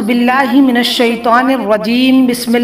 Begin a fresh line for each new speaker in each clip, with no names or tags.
औज़ु बिल्लाहि मिनश्शैतानिर्रजीम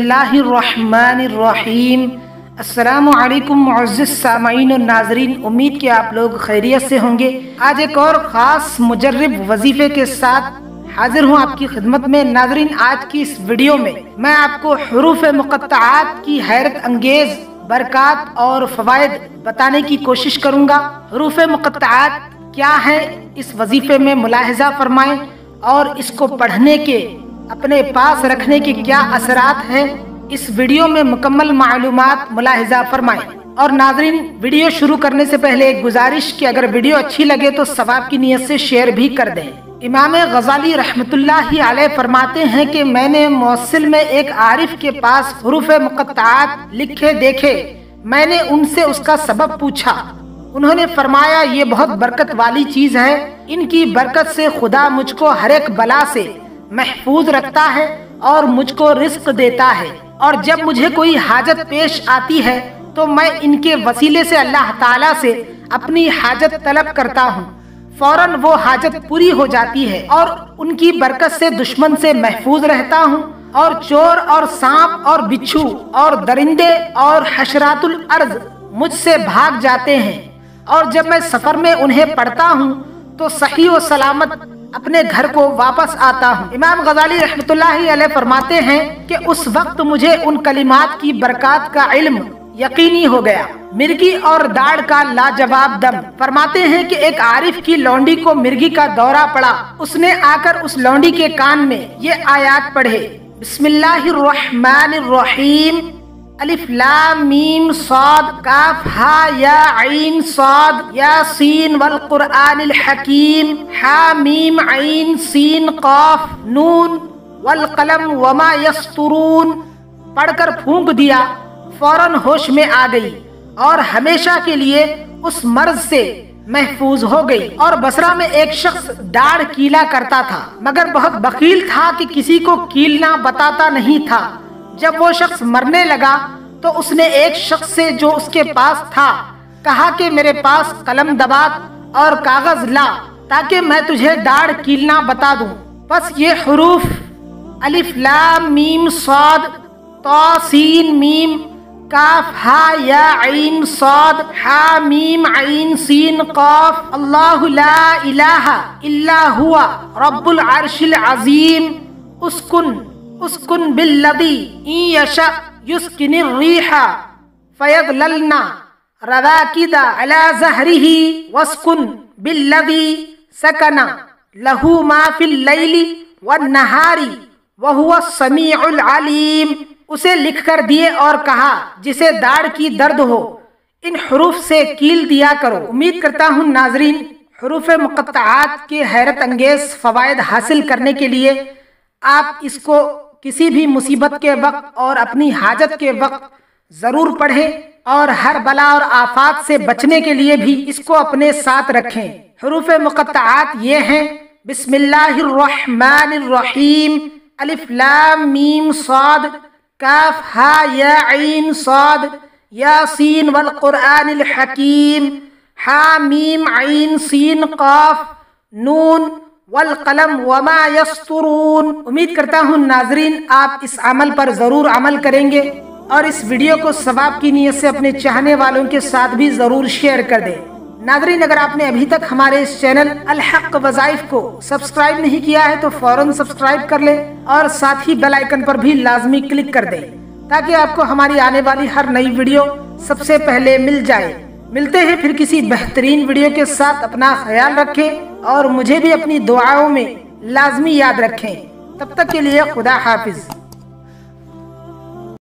बिस्मिल्लाहिर्रहमानिर्रहीम। अस्सलामु अलैकुम मुअज़्ज़िज़ सामाईन और नाज़रीन, उम्मीद कि आप लोग खैरियत से होंगे। आज एक और ख़ास मुजर्रिब वजीफ़े के साथ हाजिर हूँ आपकी खिदमत में। नाज़रीन, आज की इस वीडियो में मैं आपको हुरूफ़ मुक़त्तआत की हैरत अंगेज़ बरक़ात और फ़वाइद बताने की कोशिश करूँगा। हुरूफ़ मुक़त्तआत क्या है, इस वजीफ़े में मुलाहिज़ा फरमाएं और इसको पढ़ने के अपने पास रखने के क्या असरात हैं, इस वीडियो में मुकम्मल मालूमात मुलाहिज़ा फरमाएं। और नाज़रीन, वीडियो शुरू करने से पहले एक गुजारिश कि अगर वीडियो अच्छी लगे तो सवाब की नीयत से शेयर भी कर दें। इमाम गज़ाली रहमतुल्लाहि अलैह फरमाते हैं कि मैंने मौसिल में एक आरिफ के पास हुरूफ़ मुक़त्तआत लिखे देखे। मैंने उनसे उसका सबब पूछा। उन्होंने फरमाया, ये बहुत बरकत वाली चीज है, इनकी बरकत से खुदा मुझको हर एक बला से महफूज रखता है और मुझको रिस्क देता है। और जब मुझे कोई हाजत पेश आती है तो मैं इनके वसीले से अल्लाह ताला से अपनी हाजत तलब करता हूँ। फौरन वो हाजत पूरी हो जाती है और उनकी बरकत से दुश्मन से महफूज रहता हूँ और चोर और सांप और बिच्छू और दरिंदे और हशरातुल अर्ज मुझसे भाग जाते हैं। और जब मैं सफर में उन्हें पढ़ता हूँ तो सही व सलामत अपने घर को वापस आता हूँ। इमाम गज़ाली रहमतुल्लाहि अलैह फरमाते हैं कि उस वक्त मुझे उन कलिमात की बरकत का इल्म यकीनी हो गया। मिर्गी और दाढ़ का लाजवाब दम। फरमाते हैं कि एक आरिफ की लौंडी को मिर्गी का दौरा पड़ा। उसने आकर उस लौंडी के कान में ये आयात पढ़े, बिस्मिल्लाहिर्रहमानिर्रहीम, अलिफ लाम मीम साद काफ हा या आइन साद यासीन वल कुरआनिल हकीम हा मीम आइन सीन काफ नून वल कलम वमा यस्तुरून। पढ़कर फूंक दिया, फौरन होश में आ गई और हमेशा के लिए उस मर्ज से महफूज हो गई। और बसरा में एक शख्स दाढ़ कीला करता था, मगर बहुत बकील था कि किसी को कीलना बताता नहीं था। जब वो शख्स मरने लगा तो उसने एक शख्स से जो उसके पास था कहा कि मेरे पास कलम दबात और कागज ला ताकि मैं तुझे दाढ़ कीलना बता दूं। बस ये हुरूफ अलिफ लाम मीम साद ता सीन मीम काफ हा या आइन साद हा मीम आइन सीन काफ अल्लाहु ला इलाहा इल्ला हुवा रब्बुल अर्शिल अजीम उसकुन बिल्लदी इन यशा युस्किनिर रीहा फयदललना रवाकिदा अला ज़हरिही वस्कुन बिल्लदी सकना लहू मा फिल लैली वन नहारी वहुवा समीउल अलीम। उसे लिख कर दिए और कहा, जिसे दाढ़ की दर्द हो इन हुरूफ से कील दिया करो। उम्मीद करता हूँ नाजरीन, हुरूफ मुक़त्तआत के हैरत अंगेज फ़वाइद हासिल करने के लिए आप इसको किसी भी मुसीबत के वक्त और अपनी हाजत के वक्त जरूर पढ़ें और हर बला और आफात से बचने के लिए भी इसको अपने साथ रखें। हुरूफ मुक़त्तआत ये हैं, बिस्मिल्लाहिर्रहमानिर्रहीम, अलिफ लाम मीम साद काफ हा या आइन साद यासीन वल कुरआनिल हकीम हा मीम आइन सीन काफ नून वल कलम वमा यस्तुरून। उम्मीद करता हूँ नाजरीन आप इस अमल पर जरूर अमल करेंगे और इस वीडियो को सवाब की नीयत से अपने चाहने वालों के साथ भी जरूर शेयर कर दें। नाजरीन, अगर आपने अभी तक हमारे इस चैनल अल हक वज़ाइफ को सब्सक्राइब नहीं किया है तो फौरन सब्सक्राइब कर ले और साथ ही बेल आइकन पर भी लाजमी क्लिक कर दें ताकि आपको हमारी आने वाली हर नई वीडियो सबसे पहले मिल जाए। मिलते हैं फिर किसी बेहतरीन वीडियो के साथ। अपना ख्याल रखें और मुझे भी अपनी दुआओं में लाजमी याद रखें। तब तक के लिए खुदा हाफिज।